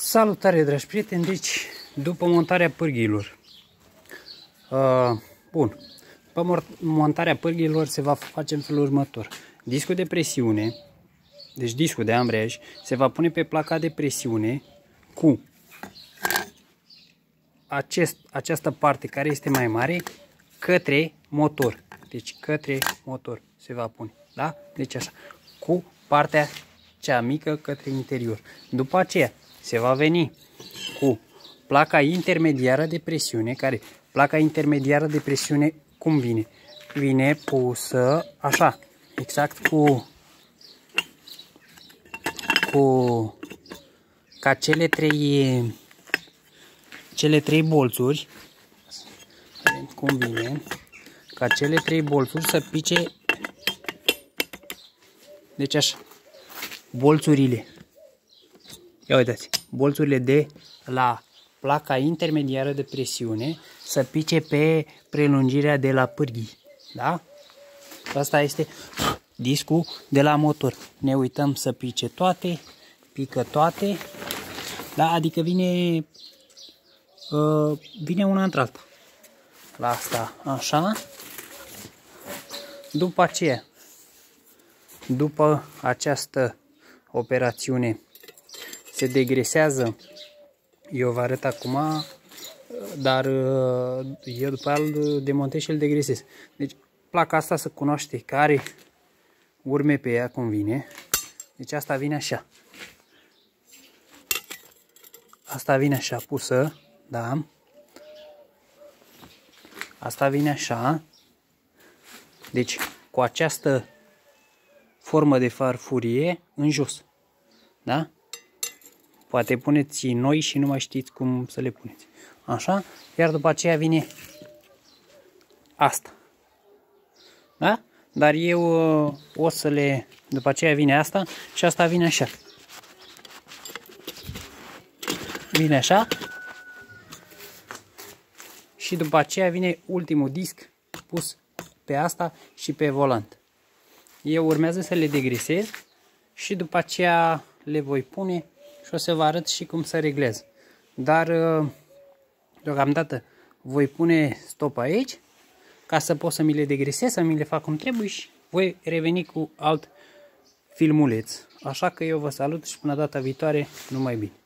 Salutare, dragi prieteni! Deci, după montarea pârghiilor, după montarea pârghiilor se va face în felul următor. Discul de presiune, deci discul de ambreiaj, se va pune pe placa de presiune cu această parte care este mai mare către motor. Deci către motor se va pune, da? Deci așa, cu partea cea mică către interior. După aceea se va veni cu placa intermediară de presiune, placa intermediară de presiune cum vine? Vine pusă așa, exact ca cele trei bolțuri, cum vine, ca cele trei bolțuri să pice, deci așa, bolțurile. Ia uitați, bolțurile de la placa intermediară de presiune să pice pe prelungirea de la pârghii, da? Asta este discul de la motor. Ne uităm să pice toate, pică toate, da? Adică vine una între alta. La asta, așa. După aceea, după această operațiune, se degresează. Eu vă arăt acum, dar eu după aia îl demontez și îl degresez. Deci placa asta se cunoaște că are urme pe ea cum vine. Deci asta vine așa. Asta vine așa pusă, da? Asta vine așa. Deci cu această formă de farfurie în jos, da? Poate puneți noi și nu mai știți cum să le puneți. Așa, iar după aceea vine asta. Da? Dar eu o să le... După aceea vine asta și asta vine așa. Vine așa. Și după aceea vine ultimul disc pus pe asta și pe volant. Eu urmează să le degresez și după aceea le voi pune și o să vă arăt și cum se reglează. Dar deocamdată voi pune stop aici ca să pot să mi le degresez, să mi le fac cum trebuie și voi reveni cu alt filmuleț. Așa că eu vă salut și până data viitoare, numai bine!